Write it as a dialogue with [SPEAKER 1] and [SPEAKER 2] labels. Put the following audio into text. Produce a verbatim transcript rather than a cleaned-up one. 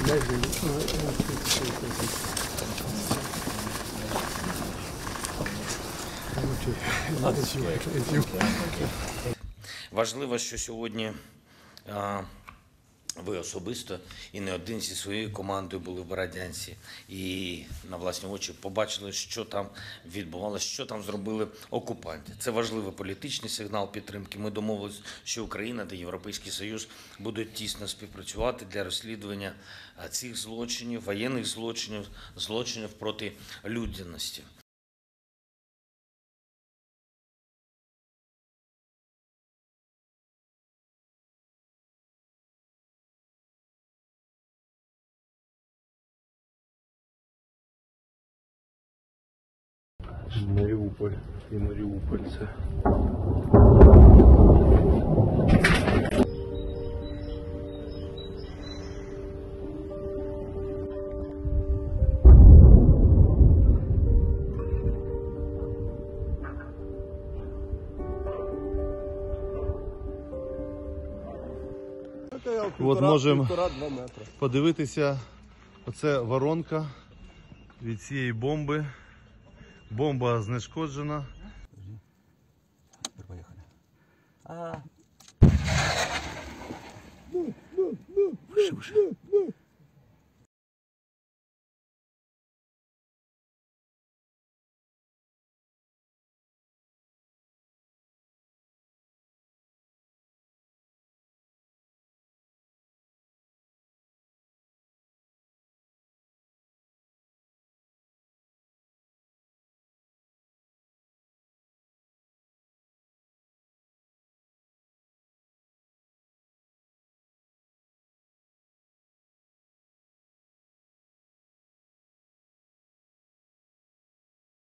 [SPEAKER 1] Важливо, що сьогодні а, ви особисто і не один зі своєю командою були в Бородянці і на власні очі побачили, що там відбувалося, що там зробили окупанти. Це важливий політичний сигнал підтримки. Ми домовилися, що Україна та Європейський Союз будуть тісно співпрацювати для розслідування цих злочинів, воєнних злочинів, злочинів проти людяності.
[SPEAKER 2] Маріуполь і Маріуполь це. От можемо подивитися, оце воронка від цієї бомби. Бомба знешкоджена.
[SPEAKER 3] Поїхали. А.
[SPEAKER 2] Вище, вище.